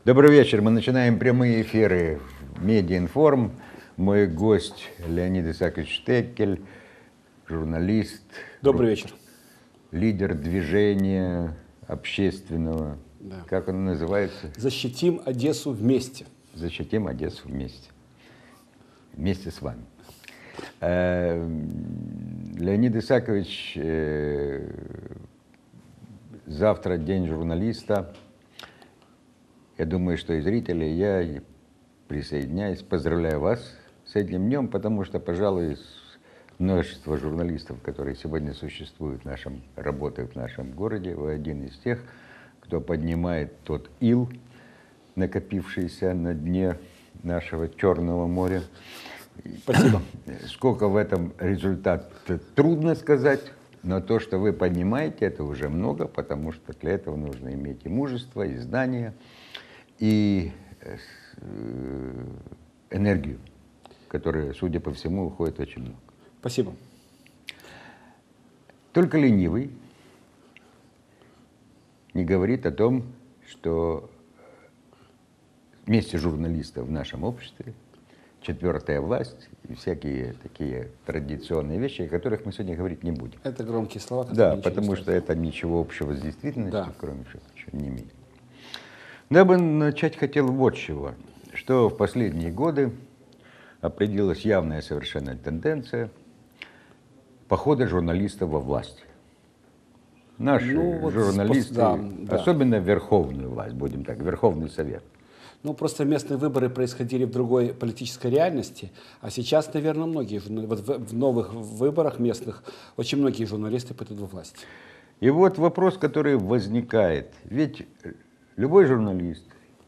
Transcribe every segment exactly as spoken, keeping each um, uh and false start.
Добрый вечер. Мы начинаем прямые эфиры Медиаинформ. Мой гость Леонид Исаакович Штекель, журналист. Добрый вечер. Лидер движения общественного. Да. Как оно называется? Защитим Одессу вместе. Защитим Одессу вместе. Вместе с вами. Леонид Исаакович, завтра день журналиста. Я думаю, что и зрители, и я присоединяюсь, поздравляю вас с этим днем, потому что, пожалуй, множество журналистов, которые сегодня существуют в нашем, работают в нашем городе, вы один из тех, кто поднимает тот ил, накопившийся на дне нашего Черного моря. Спасибо. Сколько в этом результат, трудно сказать, но то, что вы поднимаете, это уже много, потому что для этого нужно иметь и мужество, и знания, и энергию, которая, судя по всему, уходит очень много. Спасибо. Только ленивый не говорит о том, что вместе журналистов в нашем обществе четвертая власть и всякие такие традиционные вещи, о которых мы сегодня говорить не будем. Это громкие слова. Да, потому что это ничего общего с действительностью, да. кроме всего, ничего не имеет. Я бы начать хотел вот с чего, что в последние годы определилась явная совершенно тенденция похода журналистов во власть. Наши ну, вот журналисты, да, особенно да. верховную власть, будем так, Верховный Совет. Ну, просто местные выборы происходили в другой политической реальности, а сейчас, наверное, многие, вот в новых выборах местных, очень многие журналисты пойдут во власть. И вот вопрос, который возникает, ведь любой журналист,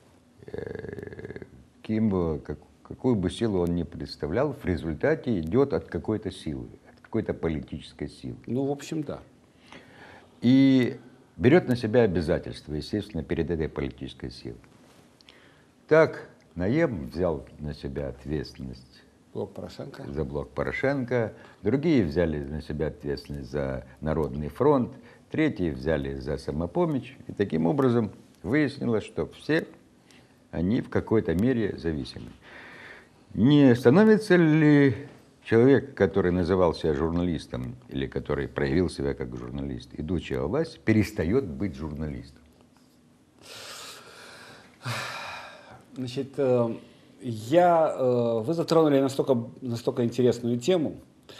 кем бы, как, какую бы силу он ни представлял, в результате идет от какой-то силы, от какой-то политической силы. Ну, в общем, да. И берет на себя обязательства, естественно, перед этой политической силой. Так, Наем взял на себя ответственность блок Порошенко. за блок Порошенко, другие взяли на себя ответственность за Народный фронт, третьи взяли за Самопомощь. И таким образом выяснилось, что все они в какой-то мере зависимы. Не становится ли человек, который называл себя журналистом, или который проявил себя как журналист, идучи во власть, перестает быть журналистом? Значит, я, вы затронули настолько, настолько интересную тему.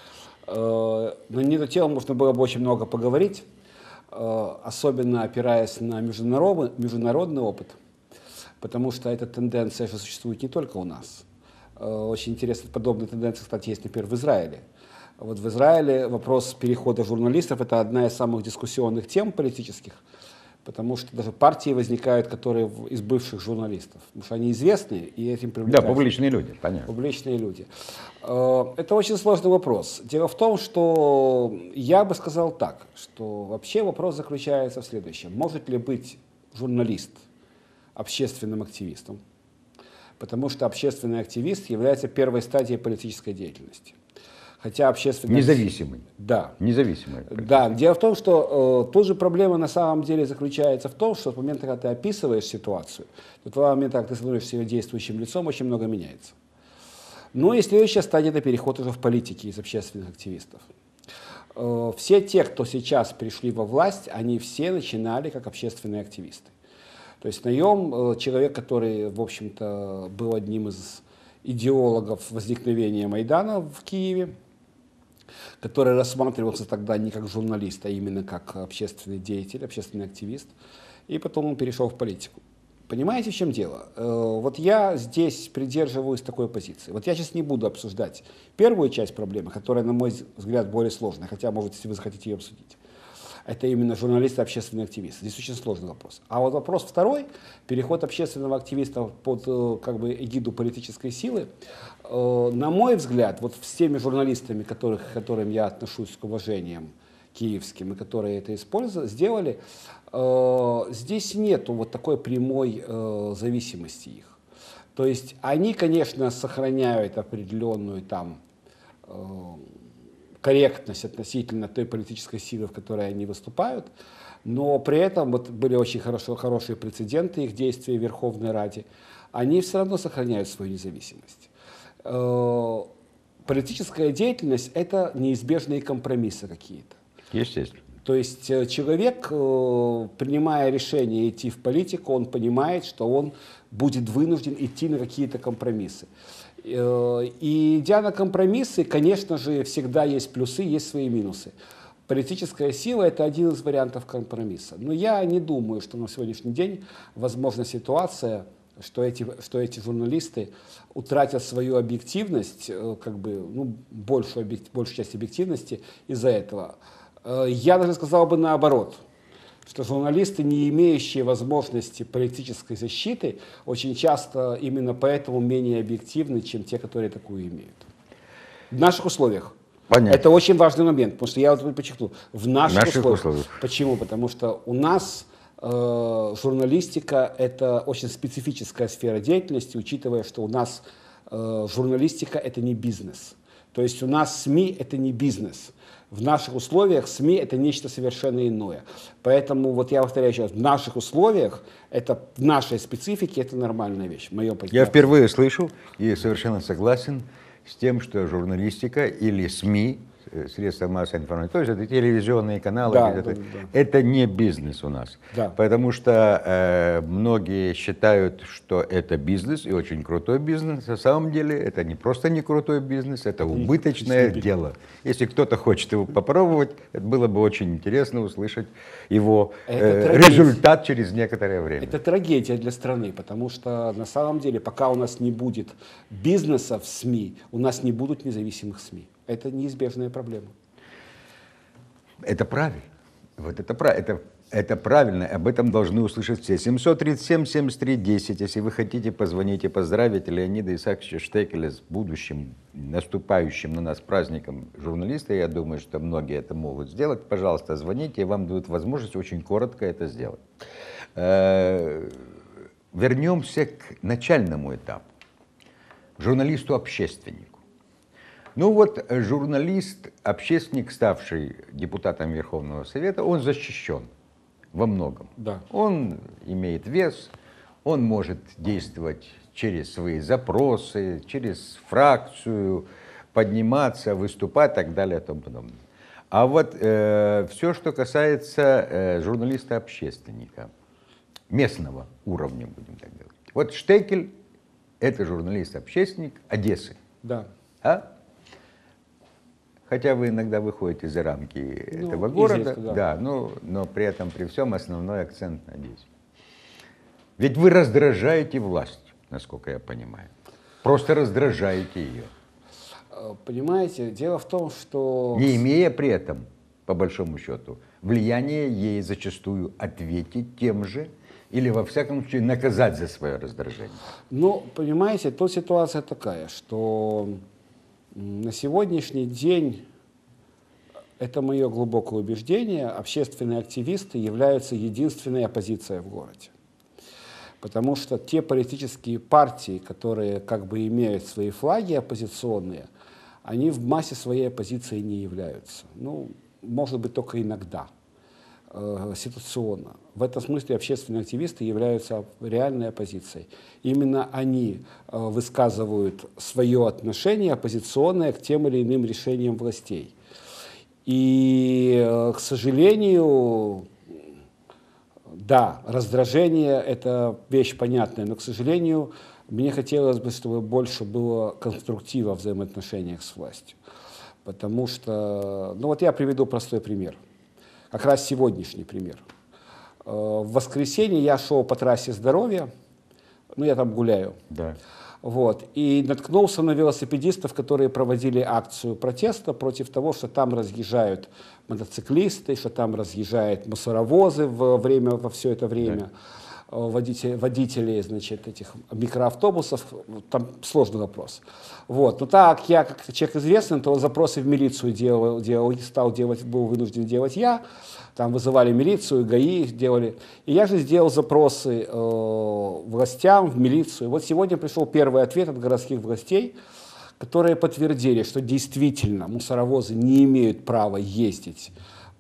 На эту тему можно было бы очень много поговорить, особенно опираясь на международный, международный опыт, потому что эта тенденция же существует не только у нас. Очень интересно, подобная тенденция, кстати, есть, например, в Израиле. Вот в Израиле вопрос перехода журналистов – это одна из самых дискуссионных тем политических, потому что даже партии возникают, которые из бывших журналистов, потому что они известны и этим привлекают. Да, публичные люди, понятно. Публичные люди. Это очень сложный вопрос. Дело в том, что я бы сказал так, что вообще вопрос заключается в следующем. Может ли быть журналист общественным активистом? Потому что общественный активист является первой стадией политической деятельности. Хотя общественный... Независимый. Да. Независимый. Да. Дело в том, что э, тут же проблема на самом деле заключается в том, что в момент, когда ты описываешь ситуацию, то в момент, когда ты становишься ее действующим лицом, очень много меняется. Ну и следующая стадия – это переход уже в политике из общественных активистов. Э, все те, кто сейчас пришли во власть, они все начинали как общественные активисты. То есть Наем, э, человек, который, в общем-то, был одним из идеологов возникновения Майдана в Киеве, который рассматривался тогда не как журналист, а именно как общественный деятель, общественный активист, и потом он перешел в политику. Понимаете, в чем дело? Вот я здесь придерживаюсь такой позиции. Вот я сейчас не буду обсуждать первую часть проблемы, которая, на мой взгляд, более сложная, хотя, может, если вы захотите ее обсудить. Это именно журналисты, общественные активисты. Здесь очень сложный вопрос. А вот вопрос второй, переход общественного активиста под как бы эгиду политической силы, на мой взгляд, вот с теми журналистами, которых, к которым я отношусь с уважением киевским, и которые это использовали, сделали, здесь нету вот такой прямой зависимости их. То есть они, конечно, сохраняют определенную там корректность относительно той политической силы, в которой они выступают, Но при этом вот были очень хорошо, хорошие прецеденты их действий в Верховной Раде. Они все равно сохраняют свою независимость. Э, Политическая деятельность – это неизбежные компромиссы какие-то. Естественно. То есть э, человек, э, принимая решение идти в политику, он понимает, что он будет вынужден идти на какие-то компромиссы. Э, И идя на компромиссы, конечно же, всегда есть плюсы, есть свои минусы. Политическая сила – это один из вариантов компромисса. Но я не думаю, что на сегодняшний день возможна ситуация, что эти, что эти журналисты утратят свою объективность, э, как бы, ну, большую, объек- большую часть объективности из-за этого. Э, Я даже сказал бы наоборот, что журналисты, не имеющие возможности политической защиты, очень часто именно поэтому менее объективны, чем те, которые такую имеют. В наших условиях. Понятно. Это очень важный момент, потому что я вот подчеркну, в наших, наших условиях. условиях. Почему? Потому что у нас э, журналистика – это очень специфическая сфера деятельности, учитывая, что у нас э, журналистика – это не бизнес. То есть у нас СМИ – это не бизнес. В наших условиях СМИ – это нечто совершенно иное. Поэтому, вот я повторяю еще раз, в наших условиях, это в нашей специфике, это нормальная вещь. В моем Я впервые слышу и совершенно согласен с тем, что журналистика или СМИ, средства массовой информации, то есть это телевизионные каналы, Да, это, да, да. это не бизнес у нас. Да. Потому что э, многие считают, что это бизнес и очень крутой бизнес. На самом деле это не просто не крутой бизнес, это убыточное бизнес. дело. Если кто-то хочет его попробовать, это было бы очень интересно услышать его э, результат через некоторое время. Это трагедия для страны, потому что на самом деле, пока у нас не будет бизнеса в СМИ, у нас не будут независимых СМИ. Это неизбежная проблема. Это правильно. Вот это, прав- это, это правильно. Об этом должны услышать все. семьсот тридцать семь семьдесят три десять. Если вы хотите, позвоните, поздравить Леонида Исааковича Штекеля с будущим, наступающим на нас праздником журналиста. Я думаю, что многие это могут сделать. Пожалуйста, звоните, и вам дадут возможность очень коротко это сделать. Вернемся к начальному этапу. Журналисту-общественнику. Ну вот журналист, общественник, ставший депутатом Верховного Совета, он защищен во многом. Да. Он имеет вес, он может действовать через свои запросы, через фракцию, подниматься, выступать и так далее и тому подобное. А вот э, все, что касается э, журналиста-общественника, местного уровня, будем так говорить. Вот Штекель – это журналист-общественник Одессы. Да. А? Хотя вы иногда выходите за рамки Ну, этого города, изредка, да. да, но, но при этом, при всем, основной акцент на Одессе. Ведь вы раздражаете власть, насколько я понимаю. Просто раздражаете ее. Э, Понимаете, дело в том, что... Не имея при этом, по большому счету, влияния ей зачастую ответить тем же, или, во всяком случае, наказать за свое раздражение. Ну, понимаете, тут ситуация такая, что на сегодняшний день, это мое глубокое убеждение, общественные активисты являются единственной оппозицией в городе. Потому что те политические партии, которые как бы имеют свои флаги оппозиционные, они в массе своей оппозиции не являются. Ну, может быть, только иногда, э, ситуационно. В этом смысле общественные активисты являются реальной оппозицией. Именно они э, высказывают свое отношение оппозиционное к тем или иным решениям властей. И, э, к сожалению, да, раздражение – это вещь понятная, но, к сожалению, мне хотелось бы, чтобы больше было конструктива в взаимоотношениях с властью. Потому что, ну вот я приведу простой пример, как раз сегодняшний пример. В воскресенье я шел по трассе здоровья, ну я там гуляю, Да. вот, и наткнулся на велосипедистов, которые проводили акцию протеста против того, что там разъезжают мотоциклисты, что там разъезжают мусоровозы во время, во все это время. Да. Водители, водители, значит, этих микроавтобусов, там сложный вопрос. Вот. Но так я, как человек известный, то запросы в милицию делал, делал, стал делать, был вынужден делать я. Там вызывали милицию, ГАИ делали. И я же сделал запросы э, властям, в милицию. Вот сегодня пришел первый ответ от городских властей, которые подтвердили, что действительно мусоровозы не имеют права ездить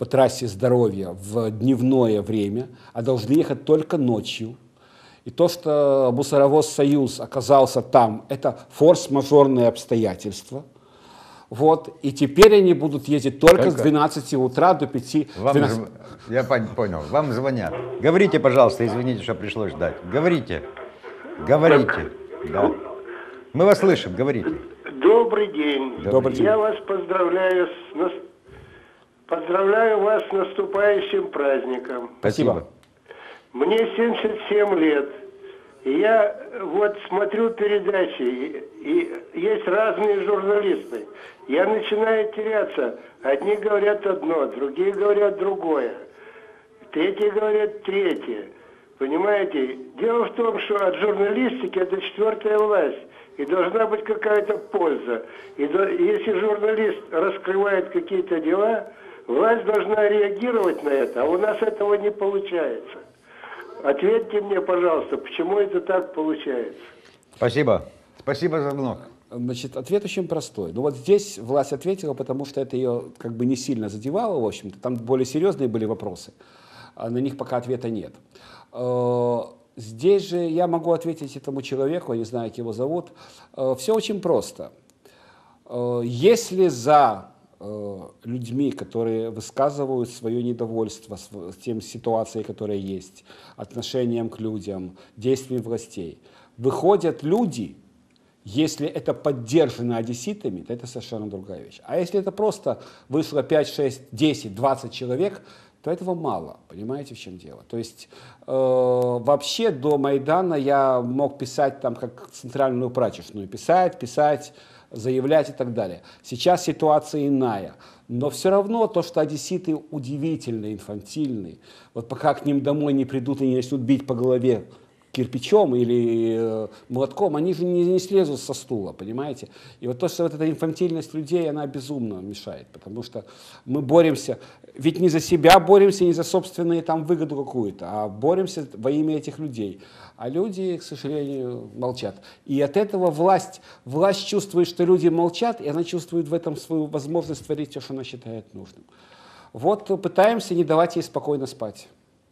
по трассе здоровья в дневное время, а должны ехать только ночью. И то, что мусоровоз «Союз» оказался там, это форс-мажорные обстоятельства. Вот. И теперь они будут ездить только, только с двенадцати утра до пяти. Вам ж... Я понял. Вам звонят. Говорите, пожалуйста, извините, что пришлось ждать. Говорите. Говорите. Да. Мы вас слышим. Говорите. Добрый день. Добрый день. Я вас поздравляю с... Поздравляю вас с наступающим праздником. Спасибо. Мне семьдесят семь лет. И я вот смотрю передачи, и, и есть разные журналисты. Я начинаю теряться. Одни говорят одно, другие говорят другое. Третьи говорят третье. Понимаете? Дело в том, что от журналистики это четвертая власть. И должна быть какая-то польза. И до, если журналист раскрывает какие-то дела, власть должна реагировать на это, а у нас этого не получается. Ответьте мне, пожалуйста, почему это так получается? Спасибо. Спасибо за звонок. Значит, ответ очень простой. Ну вот здесь власть ответила, потому что это ее как бы не сильно задевало, в общем-то. Там более серьезные были вопросы, а на них пока ответа нет. Здесь же я могу ответить этому человеку, я не знаю, как его зовут. Все очень просто. Если за людьми, которые высказывают свое недовольство с тем ситуацией, которая есть, отношением к людям, действием властей, выходят люди, если это поддержано одесситами, то это совершенно другая вещь. А если это просто вышло пять, шесть, десять, двадцать человек, то этого мало. Понимаете, в чем дело? То есть э, вообще до Майдана я мог писать там как центральную прачечную, писать, писать, заявлять и так далее. Сейчас ситуация иная. Но все равно то, что одесситы удивительно инфантильны, вот пока к ним домой не придут и не начнут бить по голове кирпичом или э, молотком, они же не, не слезут со стула, понимаете? И вот то, что вот эта инфантильность людей, она безумно мешает, потому что мы боремся, ведь не за себя боремся, не за собственную там выгоду какую-то, а боремся во имя этих людей. А люди, к сожалению, молчат. И от этого власть, власть чувствует, что люди молчат, и она чувствует в этом свою возможность творить то, что она считает нужным. Вот пытаемся не давать ей спокойно спать.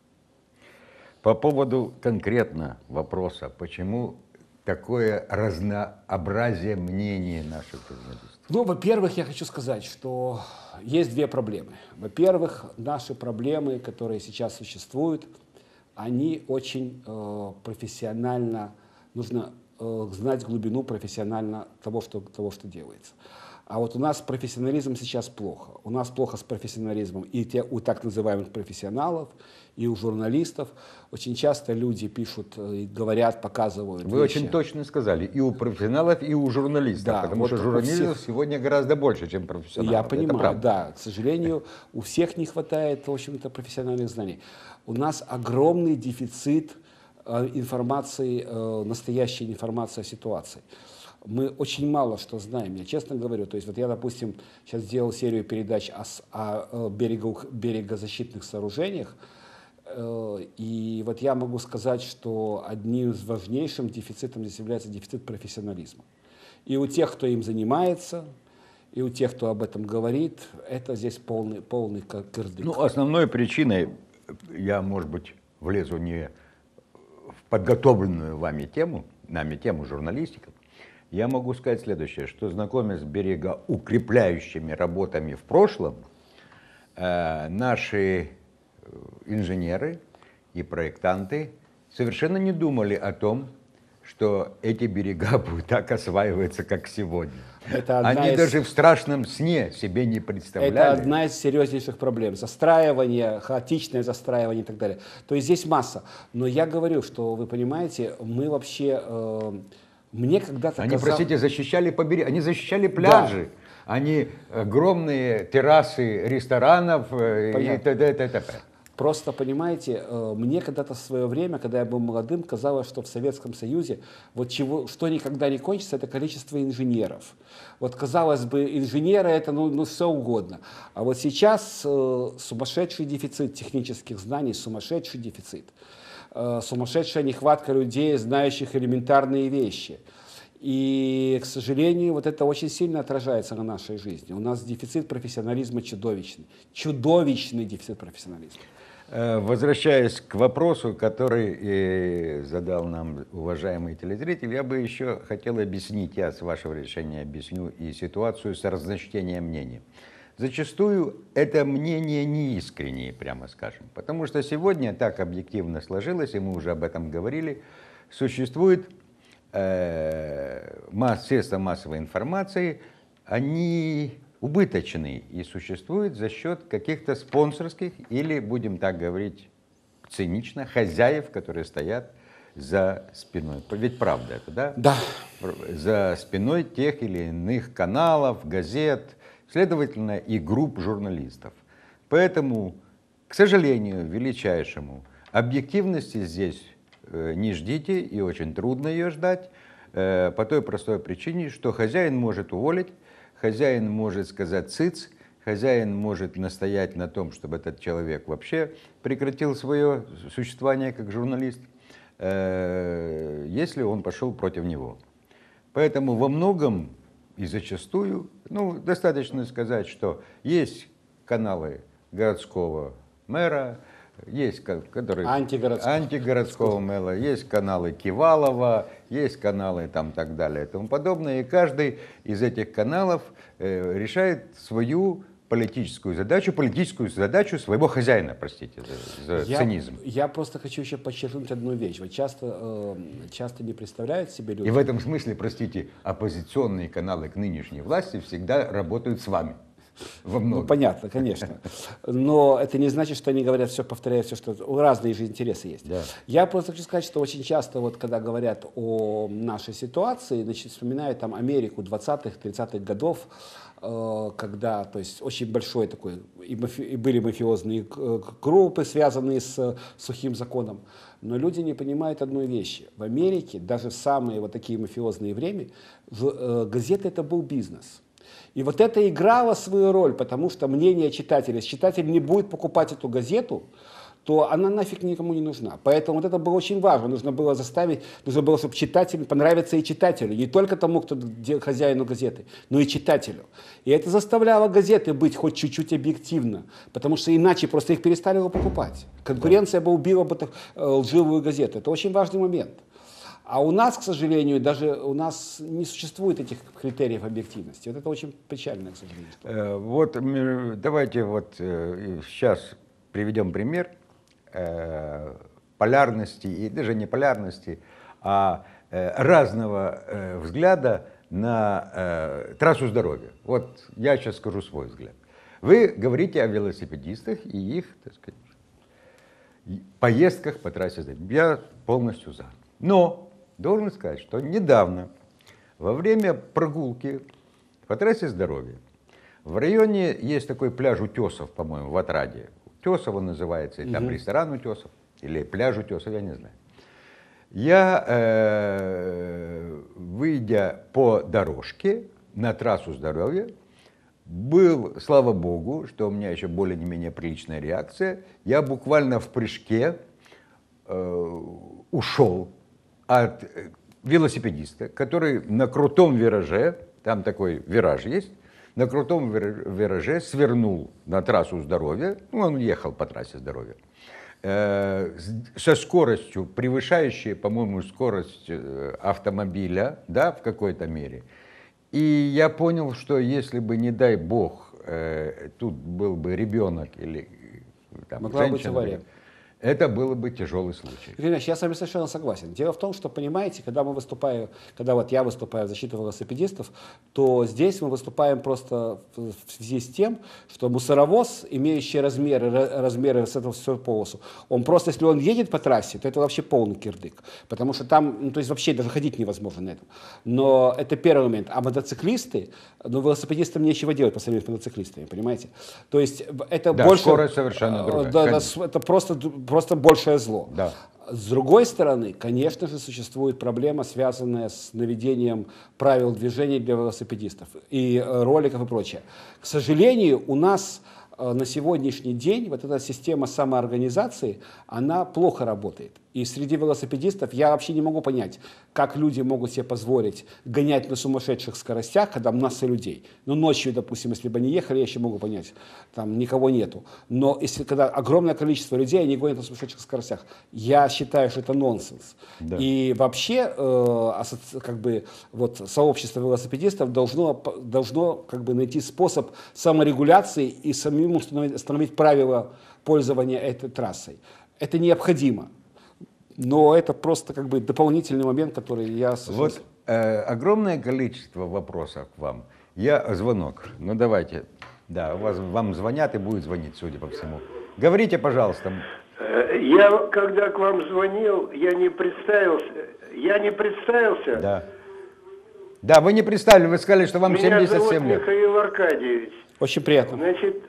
По поводу конкретно вопроса, почему такое разнообразие мнений наших журналистов? Ну, во-первых, я хочу сказать, что есть две проблемы. Во-первых, наши проблемы, которые сейчас существуют, они очень э, профессионально, нужно э, знать глубину профессионально того что, того, что делается. А вот у нас профессионализм сейчас плохо. У нас плохо с профессионализмом и те, у так называемых профессионалов, и у журналистов. Очень часто люди пишут, говорят, показывают. Вы вещи. очень точно сказали, и у профессионалов, и у журналистов, да, потому вот что журналистов всех... сегодня гораздо больше, чем профессионалов. Я понимаю, да. К сожалению, у всех не хватает, в общем-то, профессиональных знаний. У нас огромный дефицит информации, настоящей информации о ситуации. Мы очень мало что знаем, я честно говорю. То есть вот я, допустим, сейчас сделал серию передач о, о берегу, берегозащитных сооружениях, и вот я могу сказать, что одним из важнейших дефицитов здесь является дефицит профессионализма. И у тех, кто им занимается, и у тех, кто об этом говорит, это здесь полный, полный кырдык. Ну, основной причиной, я, может быть, влезу не в подготовленную вами тему, нами тему журналистиков, я могу сказать следующее, что знакомясь с берегоукрепляющими работами в прошлом, э, наши инженеры и проектанты совершенно не думали о том, что эти берега будут так осваиваться, как сегодня. Это Они из... даже в страшном сне себе не представляли. Это одна из серьезнейших проблем. Застраивание, хаотичное застраивание и так далее. То есть здесь масса. Но я говорю, что вы понимаете, мы вообще... Э, Мне когда-то Они, казалось... простите, защищали побережье, они защищали пляжи, да. Они огромные террасы ресторанов Понятно. И т.д. т.п. Просто, понимаете, мне когда-то в свое время, когда я был молодым, казалось, что в Советском Союзе вот чего, что никогда не кончится, это количество инженеров. Вот, казалось бы, инженеры это ну, ну все угодно. А вот сейчас э, сумасшедший дефицит технических знаний, сумасшедший дефицит. Сумасшедшая нехватка людей, знающих элементарные вещи. И, к сожалению, вот это очень сильно отражается на нашей жизни. У нас дефицит профессионализма чудовищный. Чудовищный дефицит профессионализма. Возвращаясь к вопросу, который и задал нам уважаемый телезритель, я бы еще хотел объяснить, я с вашего решения объясню и ситуацию с разночтением мнений. Зачастую это мнение неискреннее, прямо скажем, потому что сегодня так объективно сложилось, и мы уже об этом говорили, существует э, масс, средства массовой информации, они убыточные и существуют за счет каких-то спонсорских или, будем так говорить цинично, хозяев, которые стоят за спиной. Ведь правда это, да? Да. За спиной тех или иных каналов, газет, следовательно, и групп журналистов. Поэтому, к сожалению, величайшему, объективности здесь не ждите, и очень трудно ее ждать, по той простой причине, что хозяин может уволить, хозяин может сказать «цыц», хозяин может настоять на том, чтобы этот человек вообще прекратил свое существование как журналист, если он пошел против него. Поэтому во многом и зачастую, ну, достаточно сказать, что есть каналы городского мэра, есть которые антигородского, антигородского мэра, есть каналы Кивалова, есть каналы там так далее и тому подобное. И каждый из этих каналов э, решает свою политическую задачу, политическую задачу своего хозяина, простите за, за я, цинизм. Я просто хочу еще подчеркнуть одну вещь. Вот часто, э, часто не представляют себе люди. И в этом смысле, простите, оппозиционные каналы к нынешней власти всегда работают с вами. Во многом. Ну, понятно, конечно. Но это не значит, что они говорят все, повторяют все, что... Разные же интересы есть. Да. Я просто хочу сказать, что очень часто, вот, когда говорят о нашей ситуации, значит, вспоминают там Америку двадцатых-тридцатых годов, э, когда, то есть, очень большой такой, и, мафи, и были мафиозные группы, связанные с сухим законом. Но люди не понимают одной вещи. В Америке, даже в самые вот такие мафиозные время, в, э, газеты это был бизнес. И вот это играло свою роль, потому что мнение читателя, если читатель не будет покупать эту газету, то она нафиг никому не нужна. Поэтому вот это было очень важно. Нужно было заставить, нужно было, чтобы читателю понравиться и читателю. Не только тому, кто хозяину газеты, но и читателю. И это заставляло газеты быть хоть чуть-чуть объективно, потому что иначе просто их перестали бы покупать. Конкуренция бы убила бы так, лживую газету. Это очень важный момент. А у нас, к сожалению, даже у нас не существует этих критериев объективности. Вот это очень печально, к сожалению. Вот давайте вот сейчас приведем пример полярности, и даже не полярности, а разного взгляда на трассу здоровья. Вот я сейчас скажу свой взгляд. Вы говорите о велосипедистах и их, так сказать, поездках по трассе здоровья. Я полностью за. Но должен сказать, что недавно, во время прогулки по трассе здоровья, в районе есть такой пляж Утесов, по-моему, в Отраде. Утесово называется, и там угу. ресторан Утесов, или пляж Утесов, я не знаю. Я, э, выйдя по дорожке на трассу здоровья, был, слава богу, что у меня еще более-менее приличная реакция, я буквально в прыжке э, ушел от велосипедиста, который на крутом вираже, там такой вираж есть, на крутом вираже свернул на трассу здоровья, ну, он ехал по трассе здоровья, э, со скоростью, превышающей, по-моему, скорость автомобиля, да, в какой-то мере. И я понял, что если бы, не дай бог, э, тут был бы ребенок или там, могла женщина, быть авария. Это было бы тяжелый случай. Игорь Ильич, я с вами совершенно согласен. Дело в том, что, понимаете, когда мы выступаем, когда вот я выступаю в защиту велосипедистов, то здесь мы выступаем просто в связи с тем, что мусоровоз, имеющий размеры, размеры с этого всего полосу, он просто, если он едет по трассе, то это вообще полный кирдык. Потому что там, ну, то есть вообще даже ходить невозможно на этом. Но это первый момент. А мотоциклисты, ну, велосипедистам нечего делать по сравнению с мотоциклистами, понимаете? То есть это да, больше... скорость совершенно другая. Да, да, это просто... просто большее зло. Да. С другой стороны, конечно же, существует проблема, связанная с наведением правил движения для велосипедистов и роликов и прочее. К сожалению, у нас на сегодняшний день вот эта система самоорганизации, она плохо работает. И среди велосипедистов я вообще не могу понять, как люди могут себе позволить гонять на сумасшедших скоростях, когда масса людей. Ну, ночью, допустим, если бы они ехали, я еще могу понять, там никого нету. Но если когда огромное количество людей, они гонят на сумасшедших скоростях, я считаю, что это нонсенс. Да. И вообще, э, асоци... как бы, вот, сообщество велосипедистов должно, должно как бы, найти способ саморегуляции и самим установить, установить правила пользования этой трассой. Это необходимо. Но это просто как бы дополнительный момент, который я... Вот э, огромное количество вопросов к вам. Я звонок. Ну давайте. Да, у вас, вам звонят и будут звонить, судя по всему. Говорите, пожалуйста. Я, когда к вам звонил, я не представился. Я не представился. Да. Да, вы не представили, вы сказали, что вам Меня семьдесят семь зовут лет. Михаил Аркадьевич. Очень приятно. Значит,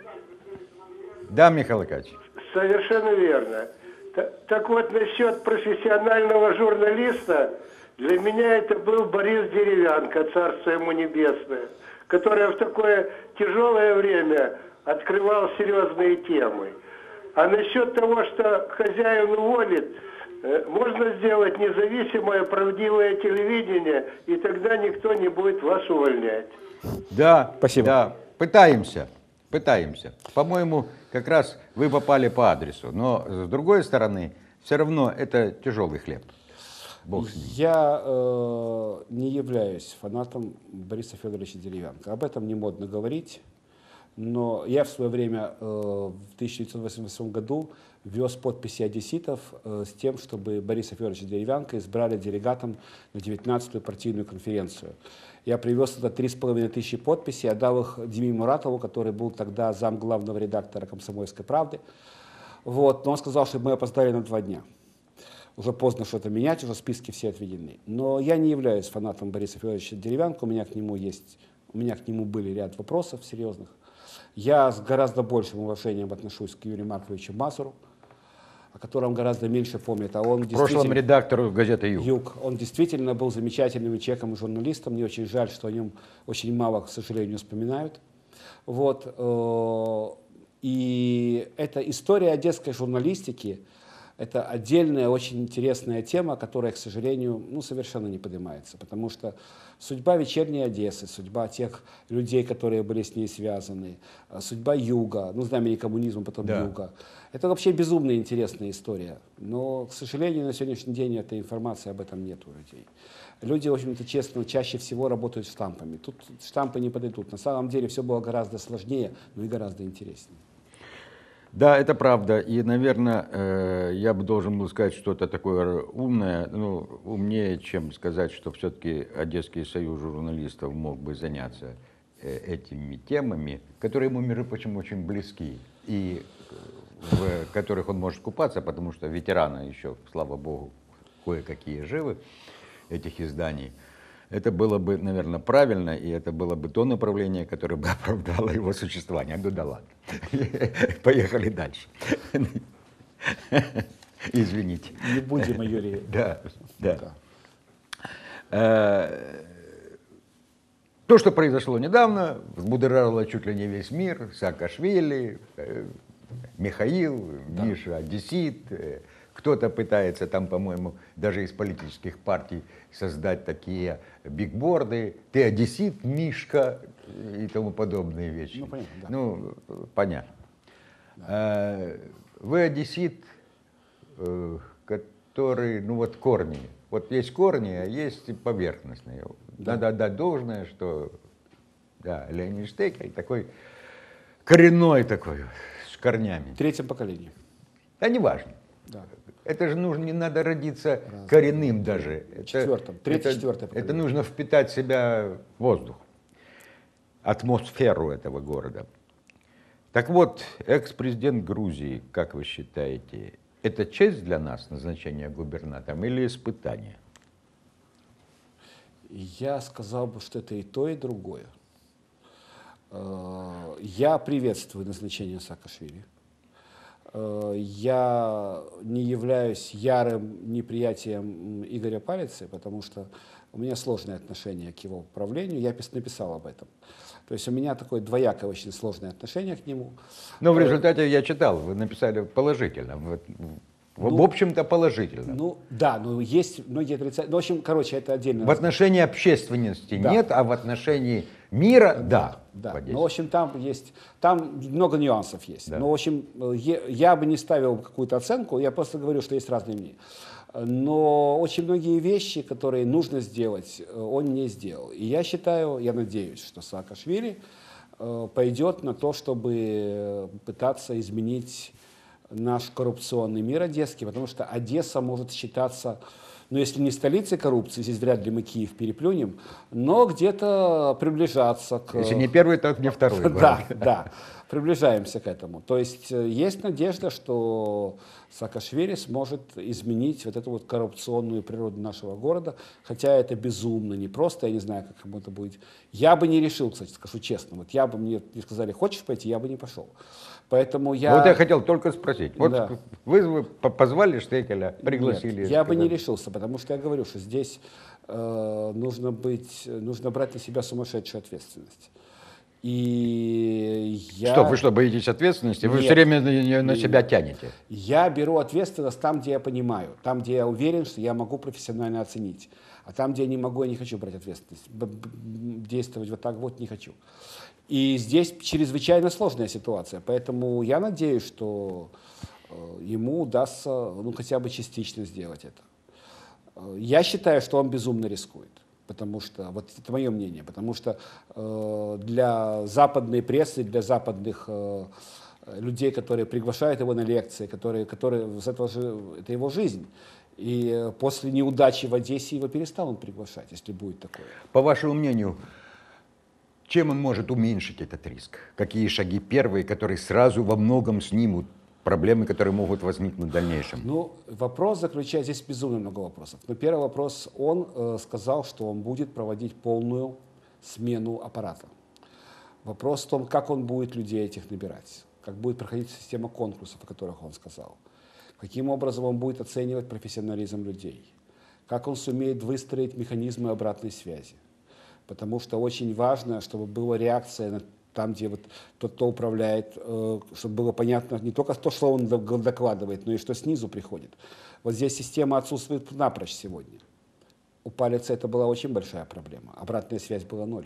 Да, Михаил Аркадьевич. совершенно верно. Так вот, насчет профессионального журналиста, для меня это был Борис Деревянко, царство ему небесное, который в такое тяжелое время открывал серьезные темы. А насчет того, что хозяин уволит, можно сделать независимое, правдивое телевидение, и тогда никто не будет вас увольнять. Да, Спасибо. Да, пытаемся, пытаемся. По-моему, как раз вы попали по адресу. Но с другой стороны, все равно это тяжелый хлеб. Бог с ним. Я э, не являюсь фанатом Бориса Федоровича Деревянко. Об этом не модно говорить. Но я в свое время, э, в тысяча девятьсот восемьдесят восьмом году, вез подписи одесситов э, с тем, чтобы Бориса Федоровича Деревянко избрали делегатом на девятнадцатую партийную конференцию. Я привез туда три с половиной тысячи подписей, отдал их Диме Муратову, который был тогда зам главного редактора «Комсомольской правды». Вот. Но он сказал, что мы опоздали на два дня. Уже поздно что-то менять, уже списки все отведены. Но я не являюсь фанатом Бориса Федоровича Деревянко, у меня к нему есть, у меня к нему были ряд вопросов серьезных. Я с гораздо большим уважением отношусь к Юрию Марковичу Мазуру, о котором гораздо меньше помнят. А он В прошлом редактору газеты «Юг». Юг. Он действительно был замечательным человеком и журналистом. Мне очень жаль, что о нем очень мало, к сожалению, вспоминают. Вот. И эта история одесской журналистики, это отдельная, очень интересная тема, которая, к сожалению, ну, совершенно не поднимается. Потому что судьба вечерней Одессы, судьба тех людей, которые были с ней связаны, судьба Юга, ну, знамени коммунизма, потом Да. Юга. Это вообще безумно интересная история. Но, к сожалению, на сегодняшний день этой информации об этом нет у людей. Люди, в общем-то, честно, чаще всего работают штампами. Тут штампы не подойдут. На самом деле все было гораздо сложнее, но и гораздо интереснее. Да, это правда. И, наверное, я бы должен был сказать что-то такое умное, ну, умнее, чем сказать, что все-таки Одесский союз журналистов мог бы заняться этими темами, которые ему, между прочим, очень близки, и в которых он может купаться, потому что ветераны еще, слава богу, кое-какие живы, этих изданий. Это было бы, наверное, правильно, и это было бы то направление, которое бы оправдало его существование. Ну да ладно. Поехали дальше. Извините. Не будем, Юрий. Да, да. То, что произошло недавно, взбудоражило чуть ли не весь мир. Саакашвили, Михаил, Да. Миша, одессит. Кто-то пытается там, по-моему, даже из политических партий создать такие бигборды. Ты одессит, Мишка и тому подобные вещи. Ну, понятно, да. Ну, понятно. Да. Вы одессит, который, ну вот корни. Вот есть корни, а есть поверхностные. Да. Надо отдать должное, что да, Леонид Штекель такой коренной такой, с корнями. В третьем поколении. Да не важно. Да. Это же нужно, не надо родиться Раз, коренным даже. Четвертом, третье, это, четвертое это поколение. нужно впитать в себя воздух, атмосферу этого города. Так вот, экс-президент Грузии, как вы считаете, это честь для нас, назначение губернатором, или испытание? Я сказал бы, что это и то, и другое. Я приветствую назначение Саакашвили. Я не являюсь ярым неприятием Игоря Палицы, потому что у меня сложное отношение к его правлению. Я написал об этом. То есть у меня такое двоякое, очень сложное отношение к нему. Но в результате я читал, вы написали положительно. В, Ну, в общем-то, положительно. Ну, да, но есть многие отрицательные. Ну, в общем, короче, это отдельно. В отношении общественности Да. нет, а в отношении мира да. Да, в Одессе. ну, в общем, там есть, там много нюансов есть. Да. Но, в общем, я, я бы не ставил какую-то оценку, я просто говорю, что есть разные мнения. Но очень многие вещи, которые нужно сделать, он не сделал. И я считаю, я надеюсь, что Саакашвили э, пойдет на то, чтобы пытаться изменить наш коррупционный мир одесский, потому что Одесса может считаться, ну, если не столицей коррупции, здесь вряд ли мы Киев переплюнем, но где-то приближаться к... Если не первый, то не второй. Да, да, приближаемся к этому. То есть э, есть надежда, что Саакашвили сможет изменить вот эту вот коррупционную природу нашего города, хотя это безумно непросто, я не знаю, как ему это будет. Я бы не решил, кстати, скажу честно, вот я бы, мне сказали, хочешь пойти, я бы не пошел. Поэтому я... Вот я хотел только спросить. Вот Да. вы, вы позвали Штекеля, пригласили. Нет, я бы не сказали. решился, потому что я говорю, что здесь э, нужно быть, нужно брать на себя сумасшедшую ответственность. И я... Что, вы что, боитесь ответственности? Вы Нет. все время на, на себя тянете. Я беру ответственность там, где я понимаю, там, где я уверен, что я могу профессионально оценить. А там, где я не могу, я не хочу брать ответственность. Б- б- Действовать вот так вот не хочу. И здесь чрезвычайно сложная ситуация. Поэтому я надеюсь, что э, ему удастся ну, хотя бы частично сделать это. Э, Я считаю, что он безумно рискует. Потому что, вот это мое мнение, потому что э, для западной прессы, для западных э, людей, которые приглашают его на лекции, которые, которые с этого же, это его жизнь. И э, после неудачи в Одессе его перестанут приглашать, если будет такое. По вашему мнению, чем он может уменьшить этот риск? Какие шаги первые, которые сразу во многом снимут проблемы, которые могут возникнуть в дальнейшем? Ну, вопрос заключается, здесь безумно много вопросов. Но первый вопрос, он э, сказал, что он будет проводить полную смену аппарата. Вопрос в том, как он будет людей этих набирать, как будет проходить система конкурсов, о которых он сказал, каким образом он будет оценивать профессионализм людей, как он сумеет выстроить механизмы обратной связи. Потому что очень важно, чтобы была реакция на там, где вот тот, кто управляет, э, чтобы было понятно не только то, что он докладывает, но и что снизу приходит. Вот здесь система отсутствует напрочь сегодня. У Палица это была очень большая проблема. Обратная связь была ноль.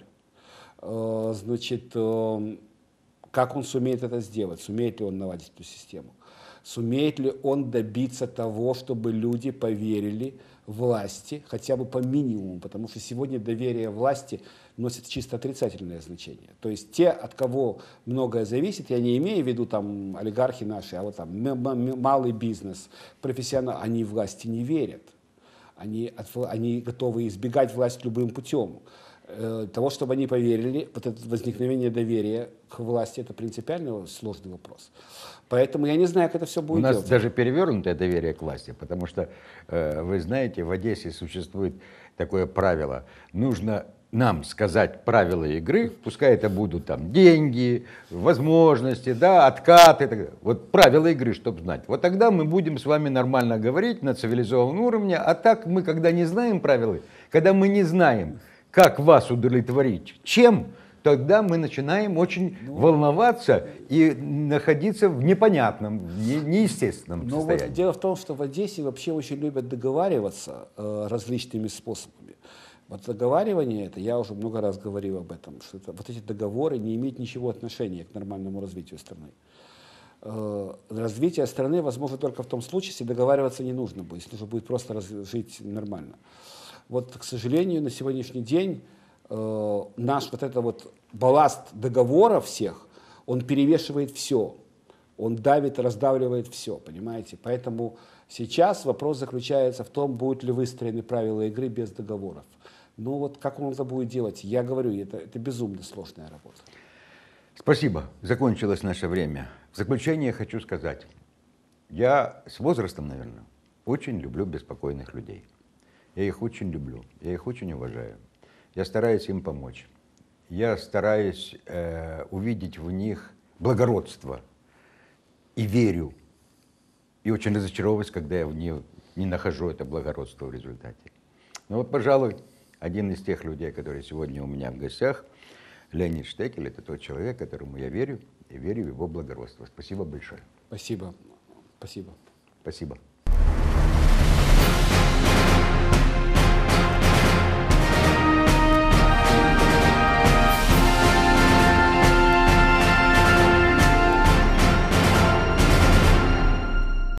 Э, значит, э, как он сумеет это сделать? Сумеет ли он наладить эту систему? Сумеет ли он добиться того, чтобы люди поверили власти, хотя бы по минимуму, потому что сегодня доверие власти носит чисто отрицательное значение. То есть те, от кого многое зависит, я не имею в виду там олигархи наши, а вот там малый бизнес, профессионалы, они власти не верят. Они, от, они готовы избегать власть любым путем. Э, того, чтобы они поверили, вот это возникновение доверия к власти, это принципиально сложный вопрос. Поэтому я не знаю, как это все будет У нас делаться. даже перевернутое доверие к власти, потому что, э, вы знаете, в Одессе существует такое правило. Нужно нам сказать правила игры, пускай это будут там деньги, возможности, да, откаты. Так, вот правила игры, чтобы знать. Вот тогда мы будем с вами нормально говорить на цивилизованном уровне, а так мы, когда не знаем правила, когда мы не знаем, как вас удовлетворить, чем, тогда мы начинаем очень ну, волноваться и находиться в непонятном, не, неестественном но состоянии. Вот дело в том, что в Одессе вообще очень любят договариваться э, различными способами. Вот договаривание, это я уже много раз говорил об этом, что это, вот эти договоры не имеют ничего отношения к нормальному развитию страны. Э, развитие страны возможно только в том случае, если договариваться не нужно будет, если нужно будет просто раз, жить нормально. Вот, к сожалению, на сегодняшний день э, наш вот это вот балласт договоров всех, он перевешивает все. Он давит, раздавливает все, понимаете? Поэтому сейчас вопрос заключается в том, будут ли выстроены правила игры без договоров. Ну вот как он это будет делать, я говорю, это, это безумно сложная работа. Спасибо. Закончилось наше время. В заключение хочу сказать, я с возрастом, наверное, очень люблю беспокойных людей. Я их очень люблю, я их очень уважаю. Я стараюсь им помочь. Я стараюсь э, увидеть в них благородство и верю. И очень разочаровываюсь, когда я в не, не нахожу это благородство в результате. Но вот, пожалуй, один из тех людей, которые сегодня у меня в гостях, Леонид Штекель, это тот человек, которому я верю и верю в его благородство. Спасибо большое. Спасибо. Спасибо. Спасибо.